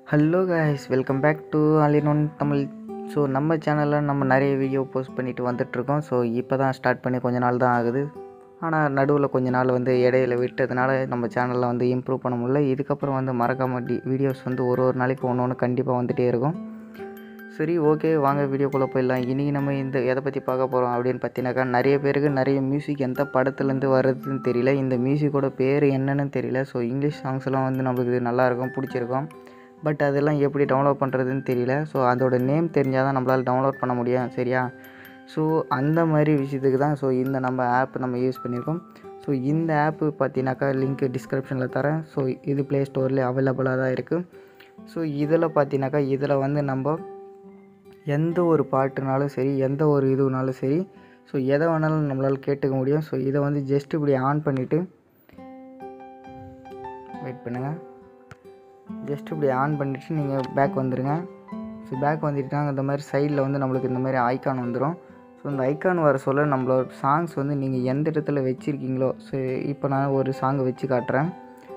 Hello guys, welcome back to all in one Tamil. So நம்ம சேனலில் நம்ம நிறைய வீடியோ போஸ்ட் பண்ணிட்டு வந்துட்ருக்கோம். ஸோ இப்போ தான் ஸ்டார்ட் பண்ணி கொஞ்ச நாள் தான் ஆகுது. ஆனால் நடுவில் கொஞ்ச நாள் வந்து இடையில விட்டதுனால நம்ம சேனலில் வந்து இம்ப்ரூவ் பண்ண முடியல. இதுக்கப்புறம் வந்து மறக்காமல் வீடியோஸ் வந்து ஒரு நாளைக்கு ஒன்று கண்டிப்பாக வந்துகிட்டே இருக்கும். சரி, ஓகே, வாங்க வீடியோக்குள்ளே போயிடலாம். இன்றைக்கி நம்ம இந்த எதை பற்றி பார்க்க போகிறோம் அப்படின்னு பார்த்தீங்கன்னாக்கா, நிறைய பேருக்கு நிறைய மியூசிக் எந்த படத்துலேருந்து வர்றதுன்னு தெரியல, இந்த மியூசிக்கோட பேர் என்னன்னு தெரியல. ஸோ இங்கிலீஷ் சாங்ஸ்லாம் வந்து நம்மளுக்கு நல்லாயிருக்கும், பிடிச்சிருக்கும். பட் அதெல்லாம் எப்படி டவுன்லோட் பண்ணுறதுன்னு தெரியல. ஸோ அதோட நேம் தெரிஞ்சால் தான் நம்மளால் டவுன்லோட் பண்ண முடியும், சரியா? ஸோ அந்த மாதிரி விஷயத்துக்கு தான் இந்த நம்ம ஆப் நம்ம யூஸ் பண்ணியிருக்கோம். ஸோ இந்த ஆப்பு பார்த்தீங்கன்னாக்கா லிங்க் டிஸ்கிரிப்ஷனில் தரேன். ஸோ இது ப்ளே ஸ்டோர்லேயே அவைலபிளாக தான் இருக்குது. ஸோ இதில் பார்த்தீங்கன்னாக்கா இதில் வந்து நம்ம எந்த ஒரு பாட்டுனாலும் சரி, எந்த ஒரு இதுனாலும் சரி, ஸோ எதை வேணாலும் நம்மளால் கேட்டுக்க முடியும். ஸோ இதை வந்து ஜஸ்ட் இப்படி ஆன் பண்ணிவிட்டு வெயிட் பண்ணுங்கள். ஜஸ்ட் இப்படி ஆன் பண்ணிவிட்டு நீங்கள் பேக் வந்துடுங்க. ஸோ பேக் வந்துட்டாங்க, இந்த மாதிரி சைடில் வந்து நம்மளுக்கு இந்த மாதிரி ஐக்கான் வந்துடும். ஸோ இந்த ஐக்கான் வர சொல்ல நம்மளோட சாங்ஸ் வந்து நீங்கள் எந்த இடத்துல வச்சுருக்கீங்களோ, ஸோ இப்போ நான் ஒரு சாங்கை வச்சு காட்டுறேன்.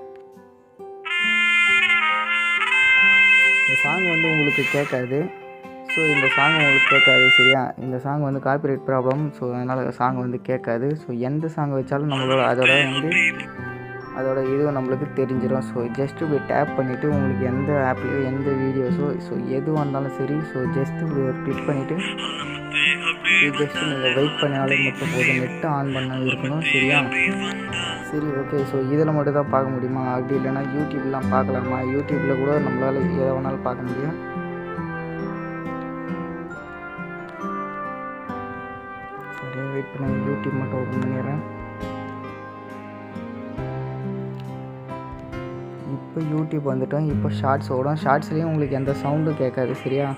இந்த சாங் வந்து உங்களுக்கு கேட்காது. ஸோ இந்த சாங் உங்களுக்கு கேட்காது, சரியா? இந்த சாங் வந்து காப்பிரைட் ப்ராப்ளம். ஸோ அதனால் சாங் வந்து கேட்காது. ஸோ எந்த சாங் வச்சாலும் நம்மளோட அதோட இதுவும் நம்மளுக்கு தெரிஞ்சிடும். ஸோ ஜஸ்ட் இப்படி டேப் பண்ணிவிட்டு உங்களுக்கு எந்த ஆப்லேயோ எந்த வீடியோஸோ ஸோ எதுவாக இருந்தாலும் சரி, ஸோ ஜஸ்ட் இப்படி ஒரு கிளிக் பண்ணிவிட்டு ஜஸ்ட் நீங்கள் வெயிட் பண்ணாலும் மட்டும் போதும். நெட்டு ஆன் பண்ண இருக்கணும், சரியா? சரி, ஓகே. ஸோ இதில் மட்டும் தான் பார்க்க முடியுமா? அப்படி இல்லைனா யூடியூப்லாம் பார்க்கலாமா? யூடியூப்பில் கூட நம்மளால் எதை வேணாலும் பார்க்க முடியும். சரி, வெயிட் பண்ணி யூடியூப் மட்டும் ஓப்பன் பண்ணிடுறேன். இப்போ யூடியூப் வந்துட்டோம். இப்போ ஷார்ட்ஸ் ஓடும். ஷார்ட்ஸ்லேயும் உங்களுக்கு எந்த சவுண்டும் கேட்காது, சரியா?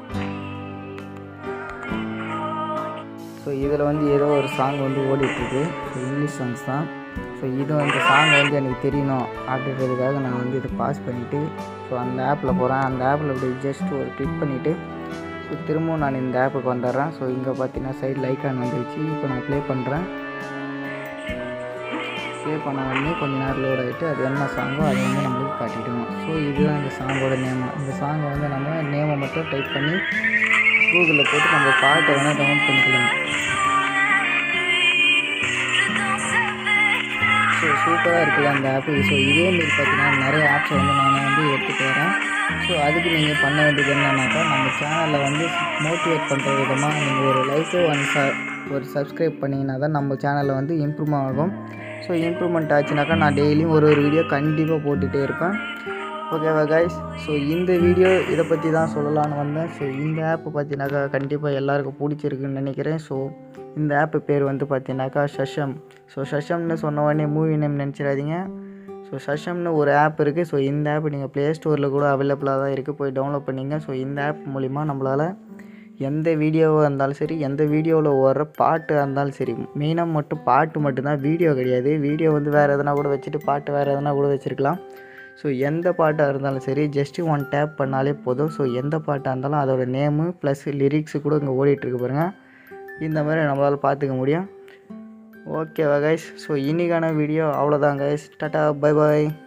ஸோ இதில் வந்து ஏதோ ஒரு சாங் வந்து ஓடிட்டுருக்கு. ஸோ இங்கிலீஷ் சாங்ஸ் தான். ஸோ இது அந்த சாங் வந்து எனக்கு தெரியணும் அப்படின்றதுக்காக நான் வந்து இதை பாஸ் பண்ணிவிட்டு ஸோ அந்த ஆப்பில் போகிறேன். அந்த ஆப்பில் இப்படி ஜஸ்ட் ஒரு கிளிக் பண்ணிவிட்டு ஸோ திரும்பவும் நான் இந்த ஆப்புக்கு வந்துடுறேன். ஸோ இங்கே பார்த்தீங்கன்னா சைடில் ஐக்கான் வந்துடுச்சு. இப்போ நான் ப்ளே பண்ணுறேன். ப்ளே பண்ண உடனே கொஞ்சம் நேரம் லோட் ஆகிட்டு அது என்ன சாங்கோ அதை வந்து நம்மளுக்கு காட்டிவிடுவோம். ஸோ இதுதான் இந்த சாங்கோட நேம். இந்த சாங்கை வந்து நம்ம நேமை மட்டும் டைப் பண்ணி கூகுளில் போட்டு நம்ம பாட்டை வேணால் டவுன்லோட் பண்ணிக்கலாம். ஸோ சூப்பராக இருக்குல்ல அந்த ஆப்பு. ஸோ இதேமாரி பார்த்தீங்கன்னா நிறைய ஆப்ஸை வந்து நான் வந்து எடுத்துகிட்டு வரேன். ஸோ அதுக்கு நீங்கள் பண்ண வேண்டியது என்னன்னாக்கா, நம்ம சேனலில் வந்து மோட்டிவேட் பண்ணுற விதமாக நீங்கள் ஒரு லைக்கோ ஒரு சப்ஸ்கிரைப் பண்ணிங்கன்னா தான் நம்ம சேனலில் வந்து இம்ப்ரூவ் ஆகும். ஸோ இம்ப்ரூவ்மெண்ட் ஆச்சுனாக்கா நான் டெய்லியும் ஒரு வீடியோ கண்டிப்பாக போட்டுகிட்டே இருப்பேன். ஓகேவா கைஸ்? ஸோ இந்த வீடியோ இதை பற்றி தான் சொல்லலான்னு வந்தேன். ஸோ இந்த ஆப்பு பார்த்தீங்கன்னாக்கா கண்டிப்பாக எல்லாருக்கும் பிடிச்சிருக்குன்னு நினைக்கிறேன். ஸோ இந்த ஆப்பு பேர் வந்து பார்த்தீங்கன்னாக்கா ஷஷம். ஸோ ஷஷம்னு சொன்ன உடனே மூவி நேம் நினச்சிடாதீங்க. ஸோ ஷஷம்னு ஒரு ஆப் இருக்குது. ஸோ இந்த ஆப் நீங்கள் ப்ளே ஸ்டோரில் கூட அவைலபிளாக தான் இருக்குது, போய் டவுன்லோட் பண்ணிங்க. ஸோ இந்த ஆப் மூலிமா நம்மளால் எந்த வீடியோவாக இருந்தாலும் சரி, எந்த வீடியோவில் வர்ற பாட்டாக இருந்தாலும் சரி, மெயினாக மட்டும் பாட்டு மட்டும்தான், வீடியோ கிடையாது. வீடியோ வந்து வேறு எதனா கூட வச்சுட்டு பாட்டு வேறு எதனா கூட வச்சுருக்கலாம். ஸோ எந்த பாட்டாக இருந்தாலும் சரி, ஜஸ்ட்டு ஒன் டேப் பண்ணாலே போதும். ஸோ எந்த பாட்டாக இருந்தாலும் அதோடய நேமு ப்ளஸ் லிரிக்ஸு கூட இங்கே ஓடிட்டுருக்கு பாருங்கள். இந்த மாதிரி நம்மளால் பார்த்துக்க முடியும். ஓகேவா கைஸ்? ஸோ இன்றைக்கான வீடியோ அவ்வளோதான் கைஸ். டாட்டா, பை பாய்.